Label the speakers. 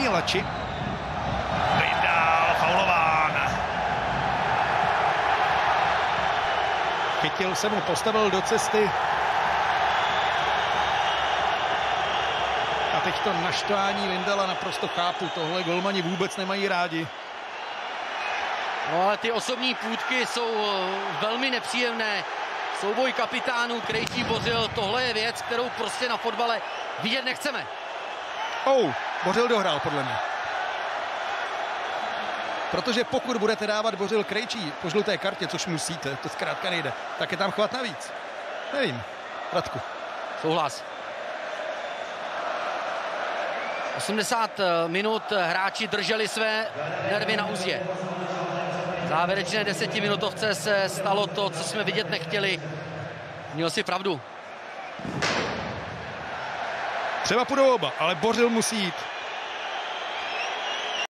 Speaker 1: Daniel Lači. Vydal, faulován. Chytil se mu, postavil do cesty. A teď to naštvání Lindala naprosto chápu. Tohle golmani vůbec nemají rádi.
Speaker 2: No, ale ty osobní půtky jsou velmi nepříjemné. Souboj kapitánů Krejčí, Bořil, tohle je věc, kterou prostě na fotbale vidět nechceme.
Speaker 1: Bořil dohrál podle mě. Protože pokud budete dávat Bořil Krejčí po žluté kartě, což musíte, to zkrátka nejde, tak je tam chvat navíc. Nevím, Radku.
Speaker 2: Souhlas. 80 minut hráči drželi své nervy na uzdě. V závěrečné 10minutovce se stalo to, co jsme vidět nechtěli. Měl si pravdu.
Speaker 1: Třeba půjdou oba, ale Bořil musí jít.